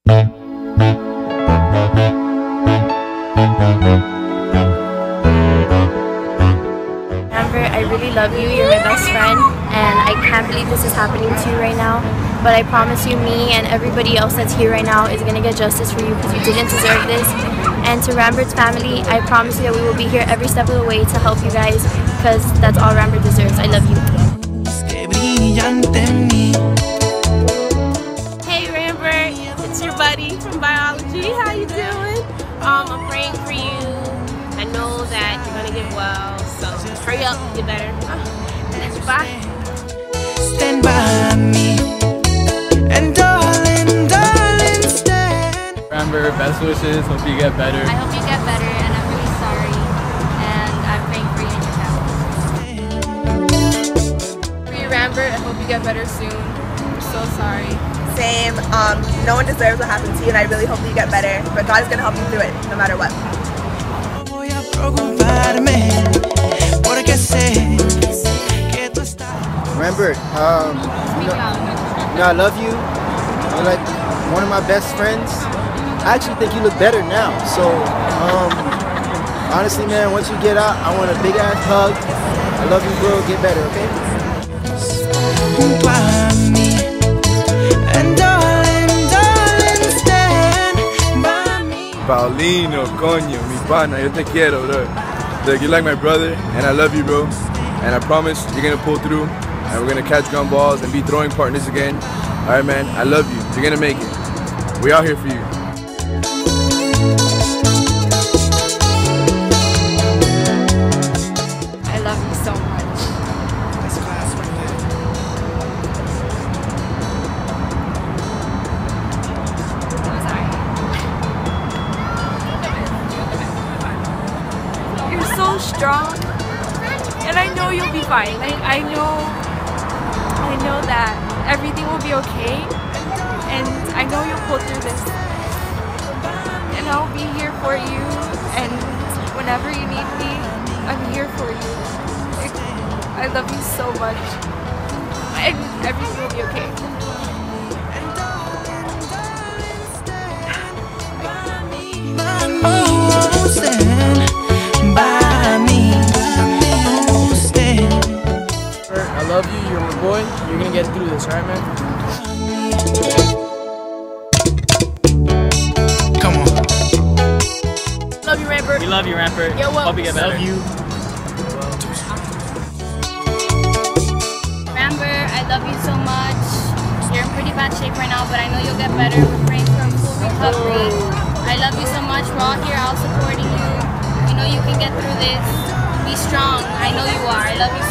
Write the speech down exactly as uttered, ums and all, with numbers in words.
Rambert, I really love you. You're my best friend, and I can't believe this is happening to you right now. But I promise you, me and everybody else that's here right now is gonna get justice for you because you didn't deserve this. And to Rambert's family, I promise you that we will be here every step of the way to help you guys because that's all Rambert deserves. I love you. Hey Rambert, it's your buddy from biology. How you doing? Um, I'm praying for you. I know that you're gonna get well, so hurry up, get better. Bye. Stand by me, and darling, darling, stand. Rambert, best wishes. Hope you get better. I hope you get better, and I'm really sorry. And I'm praying for you and your family. For you, Rambert, I hope you get better soon. I'm so sorry. Same. Um, no one deserves what happened to you, and I really hope that you get better. But God is gonna help you through it, no matter what. Rambert, um, you know, you know, I love you. You're like one of my best friends. I actually think you look better now. So, um, honestly, man, once you get out, I want a big ass hug. I love you, bro. Get better, okay? Paulino, coño, mi pana, yo te quiero, bro. Like, you're like my brother, and I love you, bro. And I promise you're gonna pull through, and we're gonna catch gumballs and be throwing partners again. All right, man, I love you. You're gonna make it. We out here for you. I love you so much. I'm sorry. You're so strong. And I know you'll be fine. Like, I know, I know that everything will be okay, and I know you'll pull through this. And I'll be here for you, and whenever you need me, I'm here for you. Like, I love you so much, and everything will be okay. I love you, you're my boy, you're gonna get through this, alright, man? Come on. Love you, Rambert. We love you, Rambert. You're welcome. Hope you get better. Love you. Rambert, I love you so much. You're in pretty bad shape right now, but I know you'll get better. We're praying for a full recovery. I love you so much. We're all here, all supporting you. We know you can get through this. Be strong. I know you are. I love you so much.